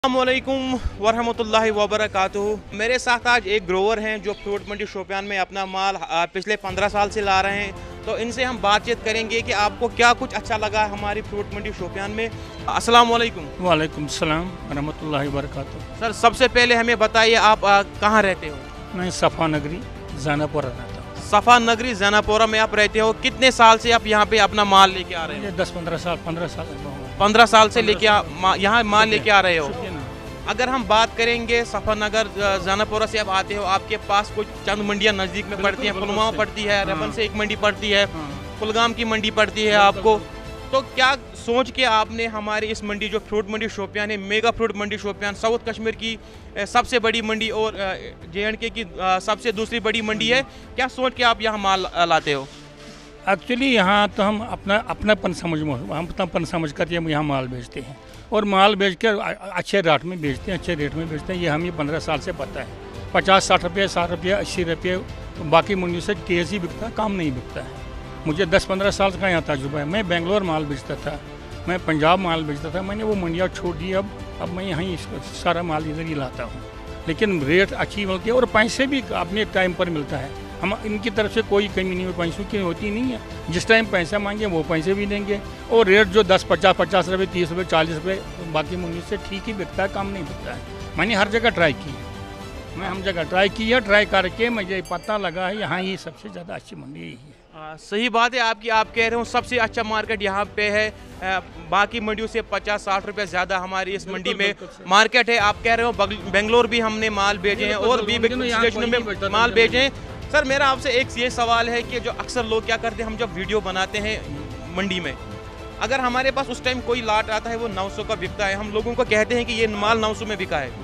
अस्सलामुअलैकुम वरहमतुल्लाहि वबरकातुहू। मेरे साथ आज एक ग्रोवर हैं जो फ्रूट मंडी शोपियान में अपना माल पिछले 15 साल से ला रहे हैं। तो इनसे हम बातचीत करेंगे कि आपको क्या कुछ अच्छा लगा हमारी फ्रूट मंडी शोपियान में। अस्सलामुअलैकुम। वालेकुम सलाम वरहमतुल्लाहि वबरकातुहू। सर, सबसे पहले हमें बताइए आप कहाँ रहते हो? मैं सफ़ा नगरी ज़ानापुरा रहता हूँ। सफ़ा नगरी ज़ानापुरा में आप रहते हो। कितने साल से आप यहाँ पे अपना माल लेके आ रहे हो? 10-15 साल 15 साल से लेके यहाँ माल लेके आ रहे हो। अगर हम बात करेंगे सफ़ा नगर ज़ानापुरा से आप आते हो, आपके पास कुछ चंद मंडियाँ नज़दीक में पड़ती हैं। पुलवामा पड़ती है, रबन से एक मंडी पड़ती है, कुलगाम की मंडी पड़ती है आपको। तो क्या सोच के आपने हमारी इस मंडी जो फ्रूट मंडी शोपियान है, मेगा फ्रूट मंडी शोपियान, साउथ कश्मीर की सबसे बड़ी मंडी और JNK की सबसे दूसरी बड़ी मंडी है, क्या सोच के आप यहाँ माल लाते हो? एक्चुअली यहाँ तो हम अपनापन समझ कर यहाँ माल बेचते हैं और माल बेच कर अच्छे रेट में बेचते हैं। ये हमें 15 साल से पता है। 50-60 रुपये, 60 रुपये, 80 रुपये बाकी मंडियों से तेज़ ही बिकता है, कम नहीं बिकता है। मुझे 10-15 साल का यहाँ तजुर्बा है। मैं बेंगलोर माल बेचता था, मैं पंजाब माल बेचता था। मैंने वो मंडियाँ छोड़ दी। अब मैं यहाँ सारा माल इधर ही लाता हूँ, लेकिन रेट अच्छी मिलती है और पैसे भी अपने टाइम पर मिलता है। हम इनकी तरफ से कोई कमी नहीं, पैसों की होती नहीं है। जिस टाइम पैसा मांगे वो पैसे भी देंगे और रेट जो 10-50 रुपये, 30 रुपये, 40 रुपये बाकी मंडी से ठीक ही बिकता है, कम नहीं बिकता है। मैंने हर जगह ट्राई की है, हम जगह ट्राई करके मुझे पता लगा है यहाँ ही सबसे ज़्यादा अच्छी मंडी यही है। सही बात है आपकी। आप कह रहे हो सबसे अच्छा मार्केट यहाँ पे है, बाकी मंडियों से 50-60 रुपये ज़्यादा हमारी इस मंडी में मार्केट है। आप कह रहे हो बेंगलोर भी हमने माल भेजे हैं और भी स्टेशनों में माल भेजे हैं। सर, मेरा आपसे एक ये सवाल है कि जो अक्सर लोग क्या करते हैं, हम जब वीडियो बनाते हैं मंडी में, अगर हमारे पास उस टाइम कोई लाट आता है वो 900 का बिकता है, हम लोगों को कहते हैं कि ये माल 900 में बिका है।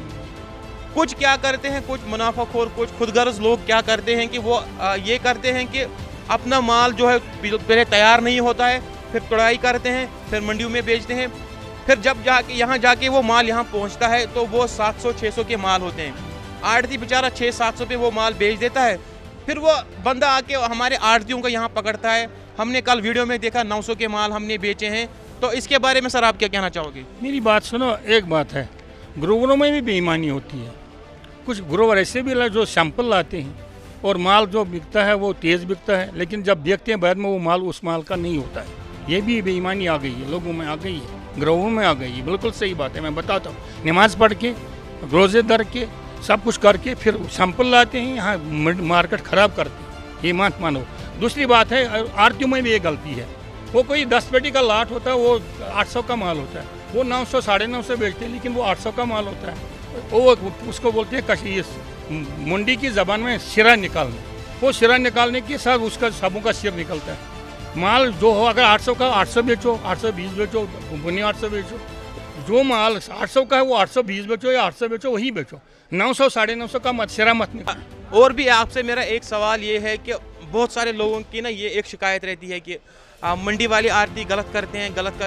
कुछ क्या करते हैं, कुछ मुनाफाखोर, कुछ खुदगर्ज लोग क्या करते हैं कि वो ये करते हैं कि अपना माल जो है पहले तैयार नहीं होता है, फिर तुड़ाई करते हैं, फिर मंडियों में बेचते हैं, फिर जब यहाँ जाके वो माल यहाँ पहुँचता है तो वो 700-600 के माल होते हैं। आढ़ती बेचारा 600-700 पे वो माल बेच देता है, फिर वो बंदा आके हमारे आढ़तियों को यहाँ पकड़ता है। हमने कल वीडियो में देखा 900 के माल हमने बेचे हैं। तो इसके बारे में सर आप क्या कहना चाहोगे? मेरी बात सुनो, एक बात है, ग्रोवरों में भी बेईमानी होती है। कुछ ग्रोवर ऐसे भी जो सैंपल लाते हैं और माल जो बिकता है वो तेज़ बिकता है, लेकिन जब देखते हैं बाद में वो माल उस माल का नहीं होता है। ये भी बेईमानी आ गई है, लोगों में आ गई है, ग्रोवरों में आ गई है। बिल्कुल सही बात है, मैं बताता हूँ। नमाज पढ़ के, रोज़े धर के, सब कुछ करके फिर सैंपल लाते हैं, यहाँ मार्केट ख़राब करते हैं। ये मत मानो। दूसरी बात है, आरतियों में भी ये गलती है। वो कोई 10 पेटी का लाट होता है, वो 800 का माल होता है, वो 900 950 बेचते हैं, लेकिन वो 800 का माल होता है। वो उसको बोलते हैं कशीस, मंडी की ज़बान में सिरा निकालना। वो सिरा निकालने के साथ उसका सबों का सिर निकलता है। माल जो हो, अगर 800 का 800 बेचो, 820 बेचो, बुनी 800 बेचो। जो माल 800 का है वो 820 बेचो या 800 बेचो, वही बेचो। 900 950 का मत सिरा मत निकालो। और भी आपसे मेरा एक सवाल ये है कि बहुत सारे लोगों की ना ये एक शिकायत रहती है कि मंडी वाली आरती गलत करते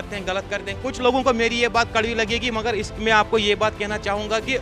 हैं। कुछ लोगों को मेरी ये बात कड़वी लगेगी, मगर इसमें आपको ये बात कहना चाहूँगा कि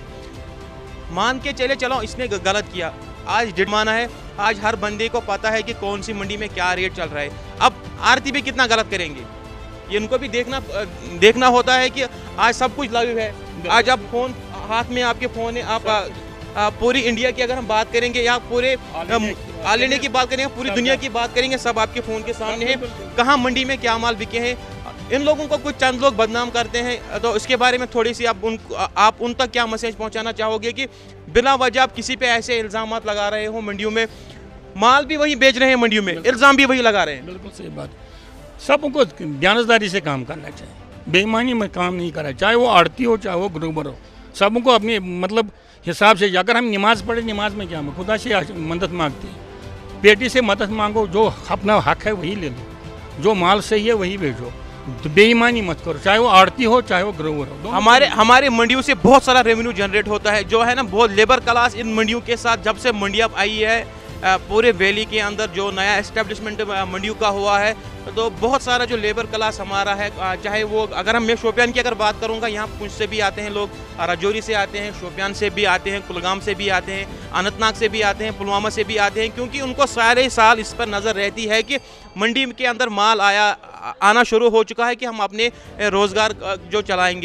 मान के चलो इसने गलत किया, आज जुर्माना है, आज हर बंदे को पता है कि कौन सी मंडी में क्या रेट चल रहा है। अब आरती भी कितना गलत करेंगे, ये उनको भी देखना होता है कि आज सब कुछ लाइव है। आज आप फोन हाथ में, आपके फ़ोन है, आप पूरी इंडिया की अगर हम बात करेंगे या पूरे ऑल इंडिया की बात करेंगे, पूरी दुनिया की बात करेंगे, सब आपके फ़ोन के सामने है कहाँ मंडी में क्या माल बिके हैं। इन लोगों को कुछ चंद लोग बदनाम करते हैं, तो इसके बारे में थोड़ी सी आप उन तक क्या मैसेज पहुंचाना चाहोगे कि बिना वजह आप किसी पे ऐसे इल्ज़ाम लगा रहे हो, मंडियों में माल भी वही बेच रहे हैं, मंडियों में इल्ज़ाम भी वही लगा रहे हैं? बिल्कुल सही बात। सबको ध्यानदारी से काम करना चाहिए, बेईमानी में काम नहीं करना, चाहे वो आड़ती हो चाहे वो ग्रोवर हो। सबको अपने मतलब हिसाब से, अगर हम नमाज पढ़े, नमाज में क्या खुदा से मदद मांगते हैं, पेटी से मदद मांगो, जो अपना हक है वही ले लो, जो माल सही है वही बेचो, बेईमानी मत करो, चाहे वो आड़ती हो चाहे वो ग्रोवर हो। हमारे मंडियों से बहुत सारा रेवेन्यू जनरेट होता है, जो है ना, बहुत लेबर क्लास इन मंडियों के साथ जब से मंडियाँ आई है, पूरे वैली के अंदर जो नया एस्टेब्लिशमेंट मंडियों का हुआ है, तो बहुत सारा जो लेबर क्लास हमारा है, चाहे वो अगर मैं शोपियान की अगर बात करूंगा, यहाँ पुंछ से भी आते हैं लोग, राजौरी से आते हैं, शोपियान से भी आते हैं, कुलगाम से भी आते हैं, अनंतनाग से भी आते हैं, पुलवामा से भी आते हैं, क्योंकि उनको सारे साल इस पर नज़र रहती है कि मंडी के अंदर माल आना शुरू हो चुका है कि हम अपने रोज़गार जो चलाएंगे।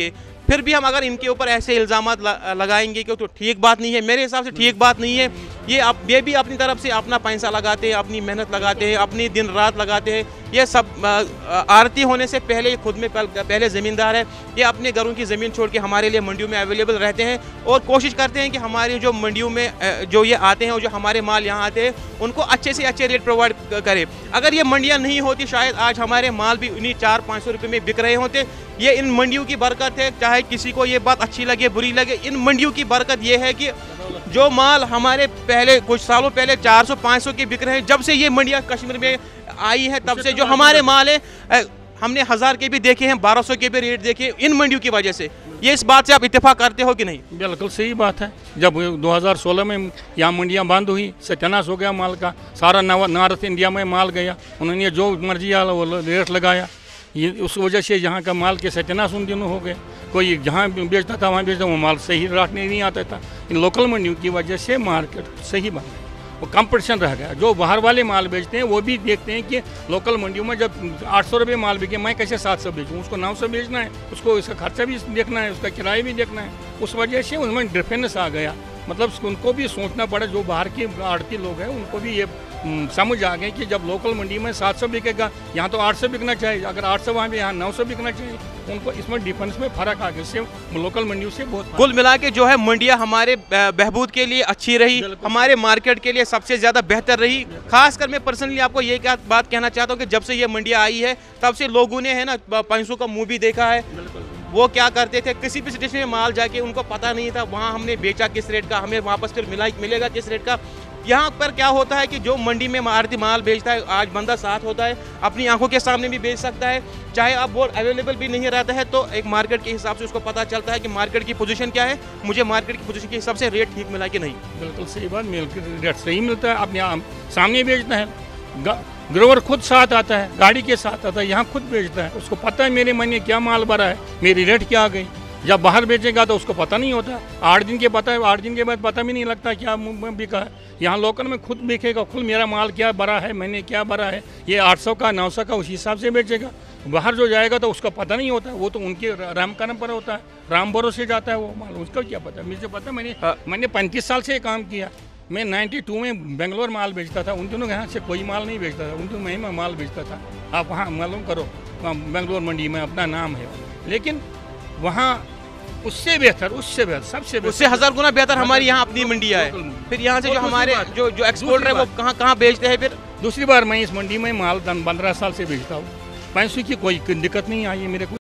फिर भी हम अगर इनके ऊपर ऐसे इल्ज़ामात लगाएंगे कि तो ठीक बात नहीं है, मेरे हिसाब से ठीक बात नहीं है। ये भी अपनी तरफ से अपना पैसा लगाते हैं, अपनी मेहनत लगाते हैं, अपनी दिन रात लगाते हैं। ये सब आरती होने से पहले खुद में पहले ज़मींदार है, ये अपने घरों की ज़मीन छोड़ के हमारे लिए मंडियों में अवेलेबल रहते हैं और कोशिश करते हैं कि हमारी जो मंडियों में जो ये आते हैं और जो हमारे माल यहाँ आते हैं उनको अच्छे से अच्छे रेट प्रोवाइड करें। अगर ये मंडियाँ नहीं होती शायद आज हमारे माल भी उन्हीं 400-500 रुपये में बिक रहे होते। ये इन मंडियों की बरकत है, चाहे किसी को ये बात अच्छी लगे बुरी लगे, इन मंडियों की बरकत ये है कि जो माल हमारे पहले कुछ सालों पहले 400-500 के बिक रहे हैं, जब से ये मंडियाँ कश्मीर में आई है तब से जो हमारे माल है हमने 1000 के भी देखे हैं, 1200 के भी रेट देखे इन मंडियों की वजह से। ये इस बात से आप इत्तेफाक करते हो कि नहीं? बिल्कुल सही बात है। जब 2016 में यहाँ मंडियाँ बंद हुई, सत्यानाश हो गया माल का, सारा नॉर्थ इंडिया में माल गया, उन्होंने जो मर्जी वो रेट लगाया। ये उस वजह से यहाँ का माल के सत्यानाश उन दिनों हो गए। कोई जहाँ बेचता था वहाँ बेचता, वो माल सही रेट नहीं आता था। इन लोकल मंडियों की वजह से मार्केट सही बन गई, वो कंपटीशन रह गया। जो बाहर वाले माल बेचते हैं वो भी देखते हैं कि लोकल मंडियों में जब 800 रुपये माल बिके, मैं कैसे 700 बेचूँ, उसको 900 बेचना है, उसको इसका खर्चा भी देखना है, उसका किराया भी देखना है। उस वजह से उनमें डिफरेंस आ गया। मतलब उनको भी सोचना पड़ा, जो बाहर के आड़ती लोग हैं उनको भी ये समझ आ गए कि जब लोकल मंडी में 700 बिकेगा, यहाँ तो 800 बिकना चाहिए। अगर 800 वहाँ पे यहाँ 900 बिकना चाहिए। उनको इसमें डिफरेंस में फ़र्क आ गया, इससे लोकल मंडियों से बहुत। कुल मिला के जो है मंडियाँ हमारे बहबूद के लिए अच्छी रही, हमारे मार्केट के लिए सबसे ज़्यादा बेहतर रही। खासकर मैं पर्सनली आपको ये क्या बात कहना चाहता हूँ कि जब से ये मंडियाँ आई है तब से लोगों ने है ना पैसों का मुँह भी देखा है। वो क्या करते थे, किसी भी स्टेशन में माल जाके उनको पता नहीं था वहाँ हमने बेचा किस रेट का, हमें वापस फिर मिलेगा किस रेट का। यहाँ पर क्या होता है कि जो मंडी में आरती माल बेचता है, आज बंदा साथ होता है, अपनी आंखों के सामने भी बेच सकता है। चाहे अब बोर्ड अवेलेबल भी नहीं रहता है तो एक मार्केट के हिसाब से उसको पता चलता है कि मार्केट की पोजीशन क्या है, मुझे मार्केट की पोजीशन के हिसाब से रेट ठीक मिला कि नहीं। बिल्कुल सही बात, रेट सही मिलता है, अपने सामने बेचना है। ग्रोवर खुद साथ आता है, गाड़ी के साथ आता है, यहाँ खुद बेचता है, उसको पता है मेरे महीने क्या माल भरा है, मेरी रेट क्या आ गई। जब बाहर बेचेगा तो उसको पता नहीं होता, 8 दिन के पता है, 8 दिन के बाद पता भी नहीं लगता क्या बिका है। यहाँ लोकल में खुद बिकेगा, खुद मेरा माल क्या भरा है, मैंने क्या भरा है, ये 800 का 900 का उस हिसाब से बेचेगा। बाहर जो जाएगा तो उसका पता नहीं होता, वो तो उनके राम कर्म पर होता है, राम भरोसे जाता है वो माल, उसका क्या पता। मुझे पता, मैंने 35 साल से काम किया। मैं 92 में बेंगलोर माल बेचता था, उन दिनों यहाँ से कोई माल नहीं बेचता था, उन दिनों मैं माल बेचता था। आप वहाँ मालूम करो, बेंगलोर मंडी में अपना नाम है, लेकिन वहाँ उससे बेहतर सबसे बेहतर, उससे 1000 गुना बेहतर हमारी यहाँ अपनी मंडियाँ है। फिर यहाँ से जो हमारे जो एक्सपोर्टर है वो कहाँ बेचते हैं। फिर दूसरी बार मैं इस मंडी में माल 15 साल से बेचता हूँ, पैसों की कोई दिक्कत नहीं आई है मेरे को।